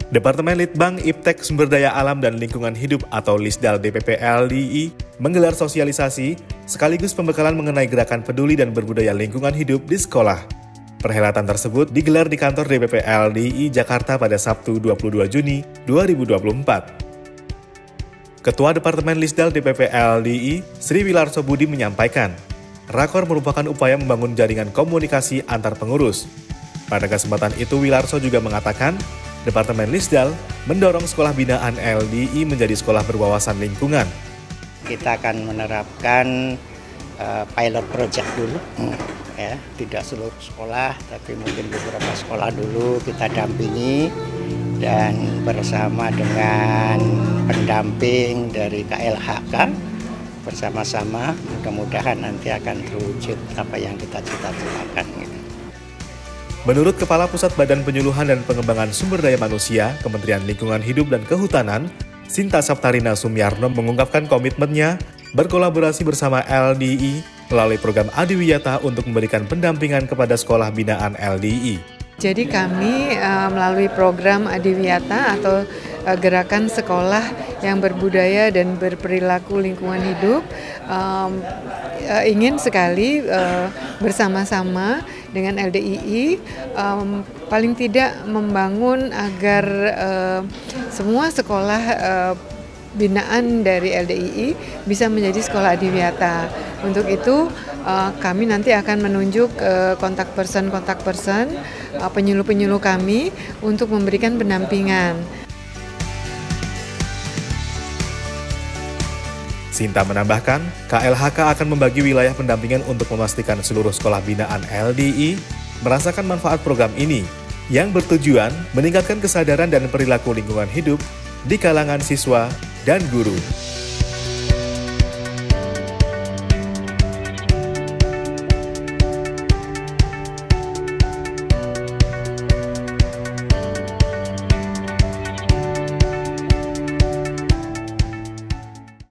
Departemen Litbang Iptek Sumber Daya Alam dan Lingkungan Hidup atau Lisdal DPP LDI menggelar sosialisasi sekaligus pembekalan mengenai gerakan peduli dan berbudaya lingkungan hidup di sekolah. Perhelatan tersebut digelar di kantor DPP LDI Jakarta pada Sabtu 22 Juni 2024. Ketua Departemen Lisdal DPP LDI, Sri Wilarso Budi menyampaikan, Rakor merupakan upaya membangun jaringan komunikasi antar pengurus. Pada kesempatan itu, Wilarso juga mengatakan, Departemen Lisdal mendorong sekolah binaan LDI menjadi sekolah berwawasan lingkungan. Kita akan menerapkan pilot project dulu, ya, tidak seluruh sekolah, tapi mungkin beberapa sekolah dulu kita dampingi dan bersama dengan pendamping dari KLHK bersama-sama mudah-mudahan nanti akan terwujud apa yang kita cita-citakan. Menurut Kepala Pusat Badan Penyuluhan dan Pengembangan Sumber Daya Manusia, Kementerian Lingkungan Hidup dan Kehutanan, Sinta Saptarina Sumiarno mengungkapkan komitmennya berkolaborasi bersama LDI melalui program Adiwiyata untuk memberikan pendampingan kepada sekolah binaan LDI. Jadi kami melalui program Adiwiyata atau gerakan sekolah yang berbudaya dan berperilaku lingkungan hidup ingin sekali bersama-sama dengan LDII paling tidak membangun agar semua sekolah binaan dari LDII bisa menjadi sekolah adiwiyata. Untuk itu kami nanti akan menunjuk kontak person penyuluh-penyuluh kami untuk memberikan pendampingan. Sinta menambahkan, KLHK akan membagi wilayah pendampingan untuk memastikan seluruh sekolah binaan LDI merasakan manfaat program ini yang bertujuan meningkatkan kesadaran dan perilaku lingkungan hidup di kalangan siswa dan guru.